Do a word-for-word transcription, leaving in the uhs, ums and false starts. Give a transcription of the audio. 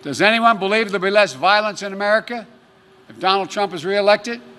Does anyone believe there'll be less violence in America if Donald Trump is reelected?